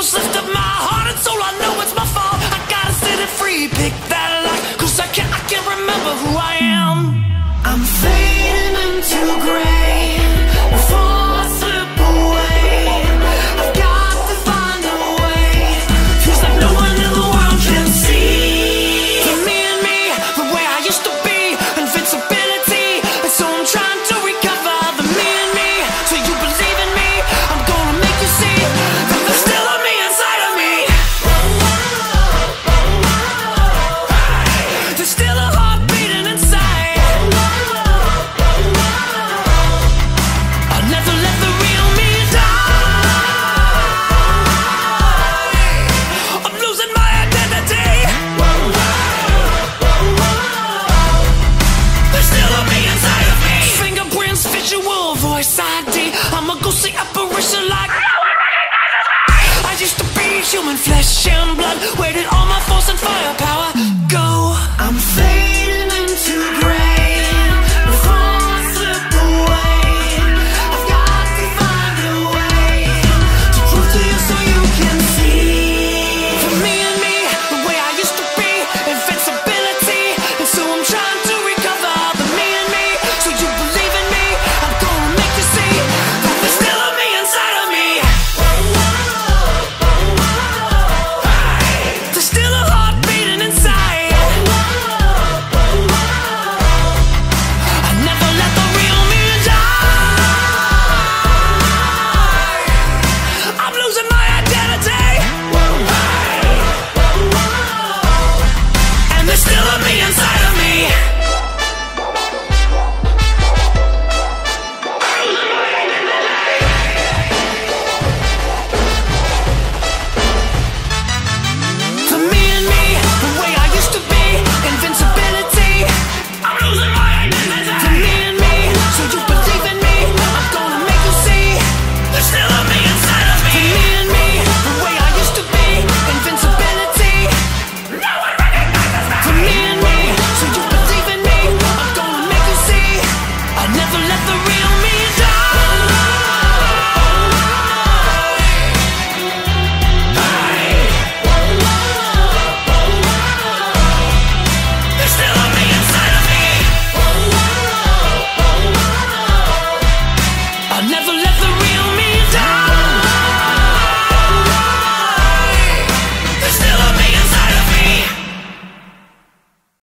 purpose lifted my heart and soul. I know it's my fault. I gotta set it free. Pick that lock, 'cause I can't remember who I am. I'm fading into gray before I slip away. I've got to find a way. Feels like no one in the world can see the me and me, the way I used to be. Invincibility, and so I'm trying to recover the me and me. So you believe in me, I'm gonna make you see that there's still a me inside of me. There's still a heart beating inside. I'll never let the real me die. I'm losing my identity. There's still a me inside of me. Fingerprints, visual, voice ID. I'm a ghostly apparition like I used to be human flesh and blood. Where did all my force and firepower